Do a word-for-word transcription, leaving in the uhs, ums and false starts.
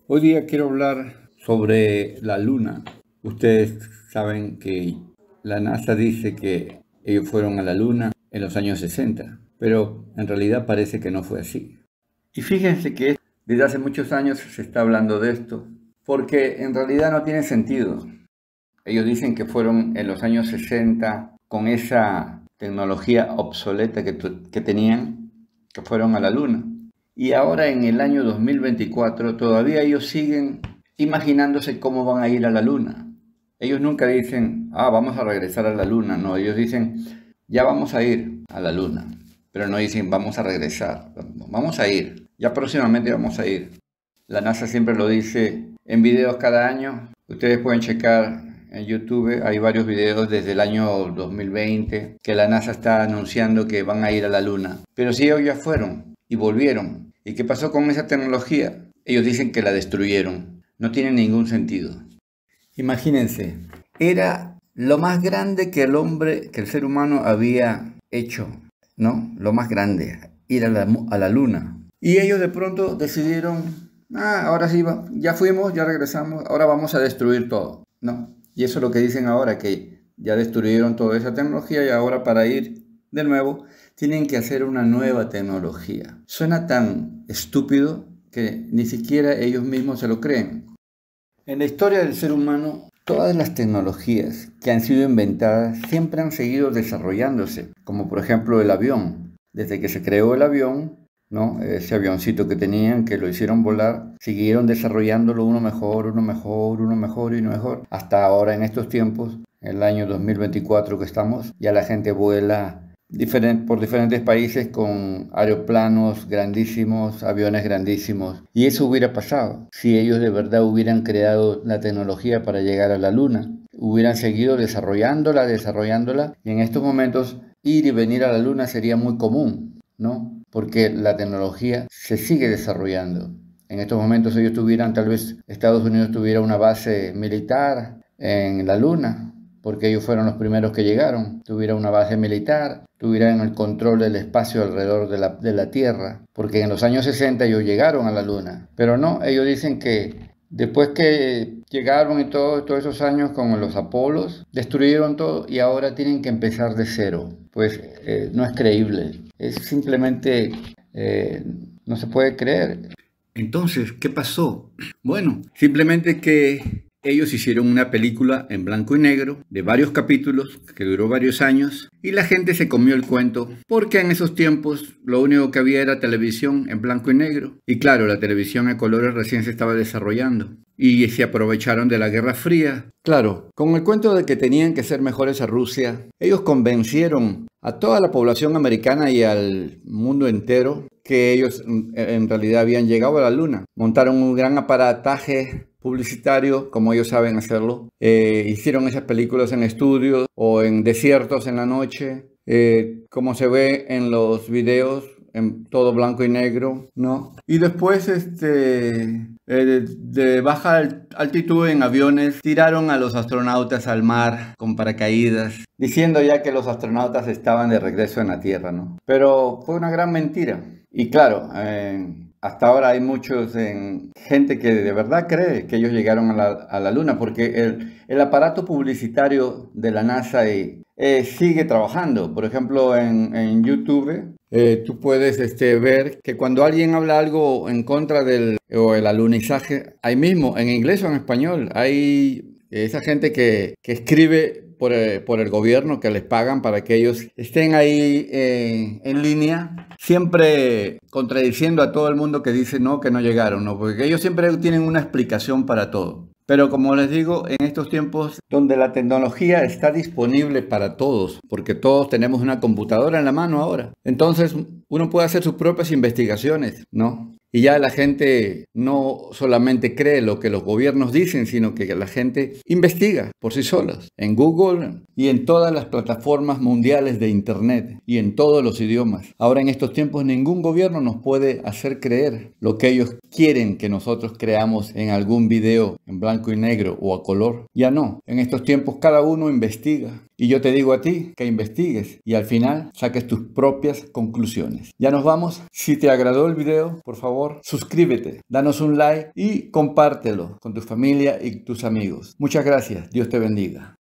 Hoy día quiero hablar sobre la Luna. Ustedes saben que la NASA dice que ellos fueron a la Luna en los años sesenta, pero en realidad parece que no fue así. Y fíjense que desde hace muchos años se está hablando de esto, porque en realidad no tiene sentido. Ellos dicen que fueron en los años sesenta con esa tecnología obsoleta que, que tenían, que fueron a la Luna. Y ahora en el año dos mil veinticuatro todavía ellos siguen imaginándose cómo van a ir a la Luna. Ellos nunca dicen, ah, vamos a regresar a la Luna. No, ellos dicen, ya vamos a ir a la Luna. Pero no dicen, vamos a regresar. Vamos a ir. Ya próximamente vamos a ir. La NASA siempre lo dice en videos cada año. Ustedes pueden checar en YouTube, hay varios videos desde el año dos mil veinte que la NASA está anunciando que van a ir a la Luna. Pero si ellos ya fueron y volvieron, ¿y qué pasó con esa tecnología? Ellos dicen que la destruyeron. No tiene ningún sentido. Imagínense, era lo más grande que el hombre, que el ser humano había hecho, ¿no? Lo más grande, ir a la, a la Luna. Y ellos de pronto decidieron, ah, ahora sí, ya fuimos, ya regresamos, ahora vamos a destruir todo, ¿no? Y eso es lo que dicen ahora, que ya destruyeron toda esa tecnología y ahora para ir de nuevo tienen que hacer una nueva tecnología. Suena tan estúpido que ni siquiera ellos mismos se lo creen. En la historia del ser humano, todas las tecnologías que han sido inventadas siempre han seguido desarrollándose, como por ejemplo el avión. Desde que se creó el avión, ¿no? Ese avioncito que tenían, que lo hicieron volar, siguieron desarrollándolo uno mejor, uno mejor, uno mejor y uno mejor. Hasta ahora en estos tiempos, el año dos mil veinticuatro que estamos, ya la gente vuela Diferent, por diferentes países con aeroplanos grandísimos, aviones grandísimos. Y eso hubiera pasado si ellos de verdad hubieran creado la tecnología para llegar a la Luna. Hubieran seguido desarrollándola, desarrollándola. Y en estos momentos ir y venir a la Luna sería muy común, ¿no? Porque la tecnología se sigue desarrollando. En estos momentos ellos tuvieran, tal vez Estados Unidos tuviera una base militar en la Luna, porque ellos fueron los primeros que llegaron, tuviera una base militar, tuvieran el control del espacio alrededor de la, de la Tierra, porque en los años sesenta ellos llegaron a la Luna. Pero no, ellos dicen que después que llegaron y todo, todos esos años con los Apolos, destruyeron todo y ahora tienen que empezar de cero. Pues eh, no es creíble, es simplemente, eh, no se puede creer. Entonces, ¿qué pasó? Bueno, simplemente que ellos hicieron una película en blanco y negro de varios capítulos que duró varios años y la gente se comió el cuento porque en esos tiempos lo único que había era televisión en blanco y negro. Y claro, la televisión a colores recién se estaba desarrollando y se aprovecharon de la Guerra Fría. Claro, con el cuento de que tenían que ser mejores a Rusia, ellos convencieron a toda la población americana y al mundo entero que ellos en realidad habían llegado a la Luna. Montaron un gran aparataje publicitario, como ellos saben hacerlo. Eh, hicieron esas películas en estudios o en desiertos en la noche, eh, como se ve en los videos, en todo blanco y negro, ¿no? Y después, este, eh, de baja altitud en aviones, tiraron a los astronautas al mar con paracaídas, diciendo ya que los astronautas estaban de regreso en la Tierra, ¿no? Pero fue una gran mentira. Y claro, eh, hasta ahora hay muchos en, gente que de verdad cree que ellos llegaron a la, a la Luna, porque el, el aparato publicitario de la NASA eh, eh, sigue trabajando. Por ejemplo, en, en YouTube eh, tú puedes este, ver que cuando alguien habla algo en contra del o el alunizaje, ahí mismo, en inglés o en español, hay esa gente que, que escribe por el, por el gobierno, que les pagan para que ellos estén ahí eh, en línea, siempre contradiciendo a todo el mundo que dice no, que no llegaron, ¿no? Porque ellos siempre tienen una explicación para todo. Pero como les digo, en estos tiempos donde la tecnología está disponible para todos, porque todos tenemos una computadora en la mano ahora, entonces uno puede hacer sus propias investigaciones, ¿no? Y ya la gente no solamente cree lo que los gobiernos dicen, sino que la gente investiga por sí solas en Google y en todas las plataformas mundiales de Internet y en todos los idiomas. Ahora en estos tiempos ningún gobierno nos puede hacer creer lo que ellos quieren que nosotros creamos en algún video en blanco y negro o a color. Ya no. En estos tiempos cada uno investiga Y yo te digo a ti que investigues y al final saques tus propias conclusiones. Ya nos vamos. Si te agradó el video, por favor, suscríbete, danos un like y compártelo con tu familia y tus amigos. Muchas gracias. Dios te bendiga.